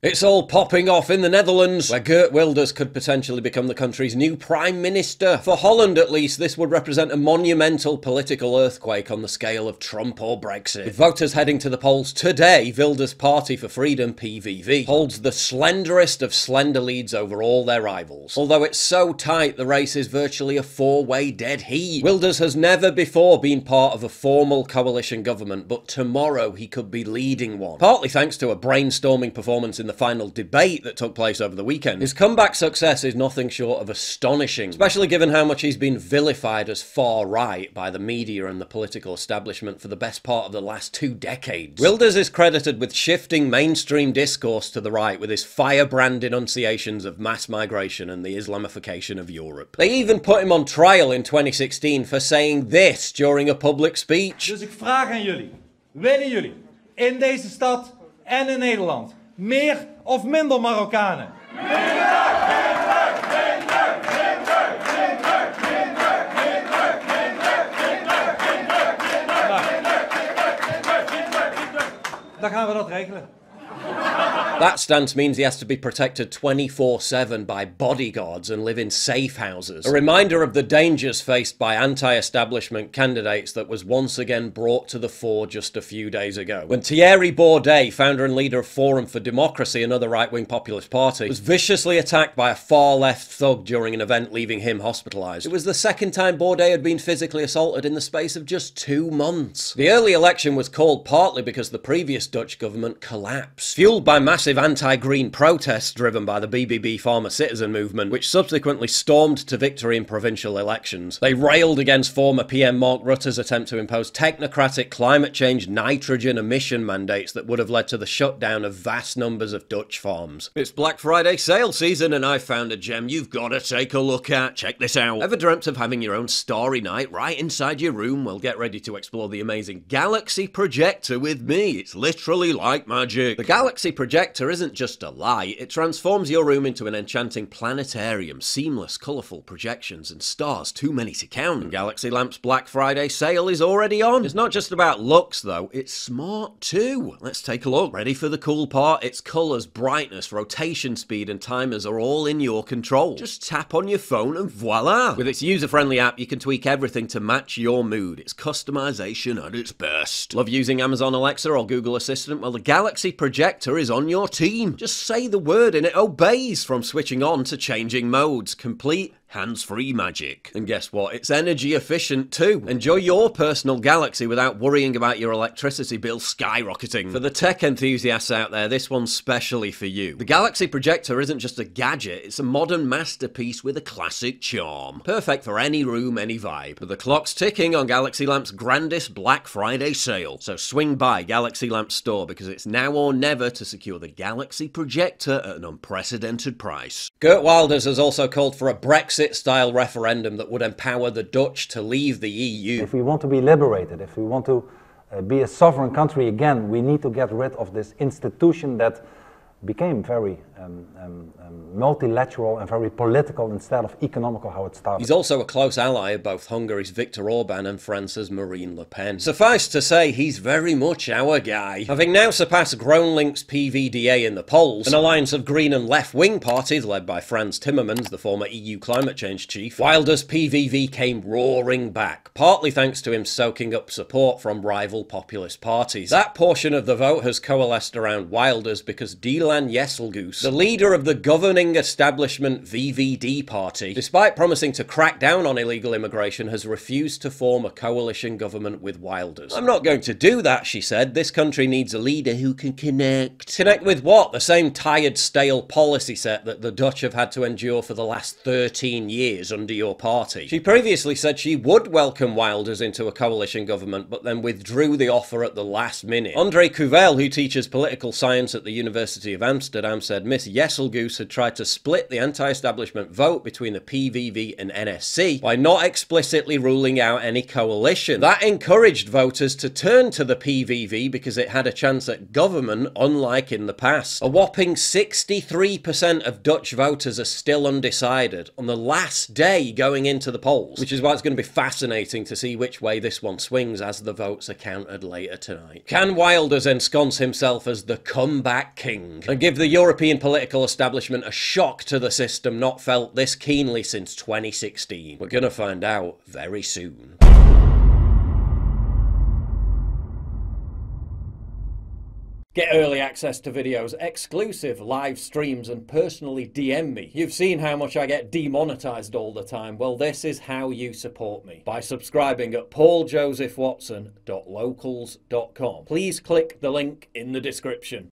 It's all popping off in the Netherlands, where Geert Wilders could potentially become the country's new Prime Minister. For Holland, at least, this would represent a monumental political earthquake on the scale of Trump or Brexit. With voters heading to the polls today, Wilders' Party for Freedom, PVV, holds the slenderest of slender leads over all their rivals. Although it's so tight, the race is virtually a four-way dead heat. Wilders has never before been part of a formal coalition government, but tomorrow he could be leading one. Partly thanks to a brainstorming performance in the final debate that took place over the weekend, his comeback success is nothing short of astonishing, especially given how much he's been vilified as far-right by the media and the political establishment for the best part of the last 2 decades. Wilders is credited with shifting mainstream discourse to the right with his firebrand denunciations of mass migration and the Islamification of Europe. They even put him on trial in 2016 for saying this during a public speech. Dus ik vraag aan jullie, willen jullie in deze stad en in Nederland meer of minder Marokkanen? Dan gaan we dat regelen. That stance means he has to be protected 24/7 by bodyguards and live in safe houses. A reminder of the dangers faced by anti-establishment candidates that was once again brought to the fore just a few days ago, when Thierry Baudet, founder and leader of Forum for Democracy, another right-wing populist party, was viciously attacked by a far-left thug during an event, leaving him hospitalised. It was the second time Baudet had been physically assaulted in the space of just 2 months. The early election was called partly because the previous Dutch government collapsed, fueled by massive anti-green protests driven by the BBB Farmer Citizen movement, which subsequently stormed to victory in provincial elections. They railed against former PM Mark Rutte's attempt to impose technocratic climate change nitrogen emission mandates that would have led to the shutdown of vast numbers of Dutch farms. It's Black Friday sale season and I've found a gem you've got to take a look at. Check this out. Ever dreamt of having your own starry night right inside your room? Well, get ready to explore the amazing Galaxy Projector with me. It's literally like magic. The Galaxy Projector isn't just a light, it transforms your room into an enchanting planetarium, seamless, colourful projections and stars too many to count. And Galaxy Lamp's Black Friday sale is already on. It's not just about looks though, it's smart too. Let's take a look. Ready for the cool part? Its colours, brightness, rotation speed and timers are all in your control. Just tap on your phone and voila! With its user-friendly app you can tweak everything to match your mood. It's customization at its best. Love using Amazon Alexa or Google Assistant? Well, the Galaxy Projector is on your team. Just say the word and it obeys, from switching on to changing modes. Complete hands-free magic. And guess what? It's energy efficient too. Enjoy your personal Galaxy without worrying about your electricity bill skyrocketing. For the tech enthusiasts out there, this one's specially for you. The Galaxy Projector isn't just a gadget, it's a modern masterpiece with a classic charm. Perfect for any room, any vibe. But the clock's ticking on Galaxy Lamp's grandest Black Friday sale. So swing by Galaxy Lamp store because it's now or never to secure the Galaxy Projector at an unprecedented price. Geert Wilders has also called for a Brexit-style referendum that would empower the Dutch to leave the EU. If we want to be liberated, if we want to be a sovereign country again, we need to get rid of this institution that became very multilateral and very political instead of economical how it started. He's also a close ally of both Hungary's Viktor Orban and France's Marine Le Pen. Suffice to say, he's very much our guy. Having now surpassed GroenLinks PVDA in the polls, an alliance of green and left-wing parties led by Frans Timmermans, the former EU climate change chief, Wilders' PVV came roaring back, partly thanks to him soaking up support from rival populist parties. That portion of the vote has coalesced around Wilders because Dylan Jesselgus, the leader of the governing establishment VVD party, despite promising to crack down on illegal immigration, has refused to form a coalition government with Wilders. I'm not going to do that, she said. This country needs a leader who can connect. Connect with what? The same tired, stale policy set that the Dutch have had to endure for the last 13 years under your party. She previously said she would welcome Wilders into a coalition government, but then withdrew the offer at the last minute. André Cuvel, who teaches political science at the University of Amsterdam, said Miss Yeselgoose had tried to split the anti-establishment vote between the PVV and NSC by not explicitly ruling out any coalition. That encouraged voters to turn to the PVV because it had a chance at government, unlike in the past. A whopping 63% of Dutch voters are still undecided on the last day going into the polls, which is why it's going to be fascinating to see which way this one swings as the votes are counted later tonight. Can Wilders ensconce himself as the comeback king and give the European political establishment a shock to the system not felt this keenly since 2016? We're gonna find out very soon. Get early access to videos, exclusive live streams, and personally DM me. You've seen how much I get demonetized all the time. Well, this is how you support me. By subscribing at pauljosephwatson.locals.com. Please click the link in the description.